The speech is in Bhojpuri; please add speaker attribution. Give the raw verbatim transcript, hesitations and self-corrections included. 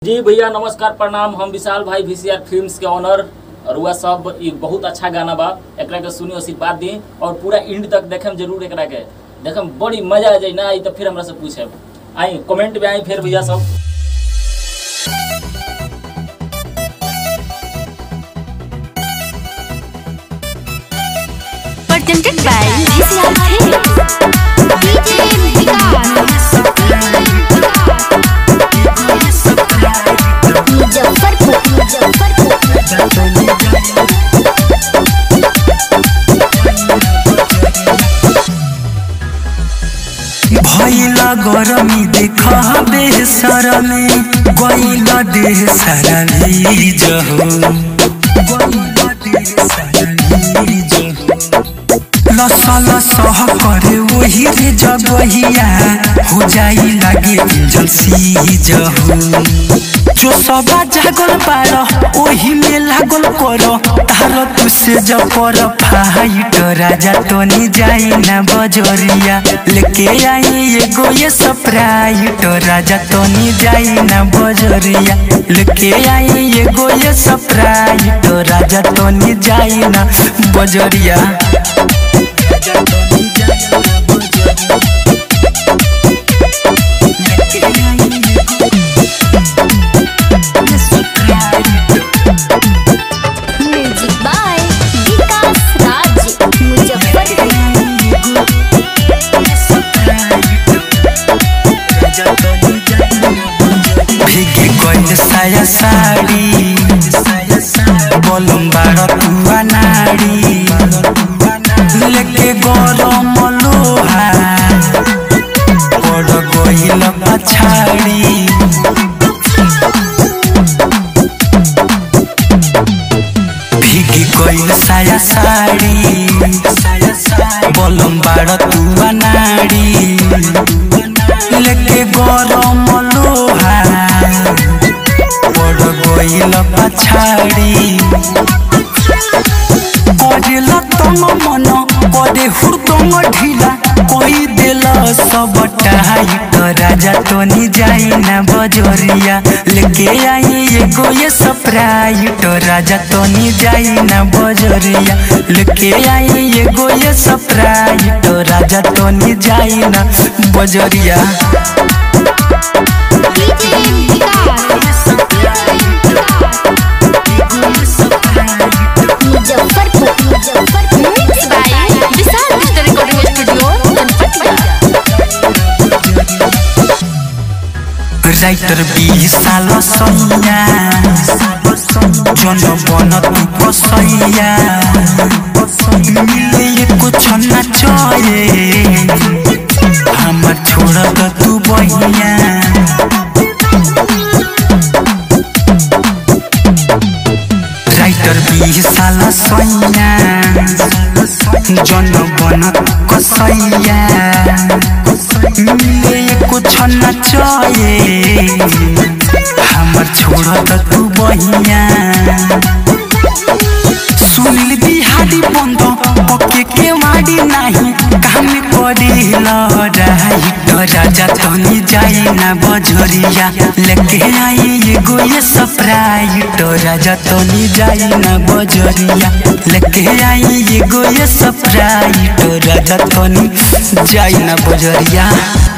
Speaker 1: जी भैया नमस्कार प्रणाम। हम विशाल भाई वीसीआर फिल्म्स के ऑनर और वह सब एक बहुत अच्छा गाना बा, एकरा के सुनी आशीर्वाद दी और पूरा एंड तक देखें जरूर। एकरा के देखें बड़ी मजा आ जाए ना आई तो फिर हमरा से पूछे आई कमेंट में आई फिर भैया सब।
Speaker 2: Presented by VCR Films, DJ Vikas, Muzaffarpur,
Speaker 3: भैला गरमी देखा बेसर में गईला देह सारा जहो लसा लसा करे वही रे जगहिया हो जाई लागे इंजन सीज हो जो सबा जागल पार ओही में लागल करो तार तुसे जब पर फाइट राजा तो नहीं जाई ना बजरिया लेके आई एगो ये स्प्राइट राजा तो नहीं जाई ना बजरिया लेके आई एगो ये स्प्राइट राजा तो नहीं जाई ना बजरिया।
Speaker 2: Music by Vikas Raj, Muzaffarpur.
Speaker 3: भीगे गइल साया साड़ी बलम बाड़ तुआ नाड़ी लेके गरम लोहा बड़ गइल पछाड़ी भीगे गइल साया साड़ी बलम बाड़ तुआ नाड़ी लेके गरम लोहा बड़ गइल पछाड़ी करेला तंग मन करे हुरदंग ढीला कोई देला सब टाइट राजा तो नहीं जाई ना बजरिया लेके आई एगो ये स्प्राइट राजा तो नहीं जाई ना बजरिया लेके आई एगो ये स्प्राइट राजा तो नहीं जाई ना बजरिया।
Speaker 2: DJ Vikas, Muzaffarpur, music by Vishal digital recording studio, गणपतिया।
Speaker 3: राइटर विशाल सैया जन बन तू कसैया मिले कुछ न चये हमार छोड़ द तू बहिया राइटर विशाल सैया जन बन तू कसैया मिले कुछ न चये हमार छोड़ द तू बहिया सुनील बिहारी बंद पके के मारी नहीं काम करे लहराइट राजा तो नहीं जाई ना बजरिया लेके आई एगो ये स्प्राइट राजा तो नहीं जाई ना बजरिया लेके आई एगो ये स्प्राइट राजा तो नहीं जाई ना बजरिया।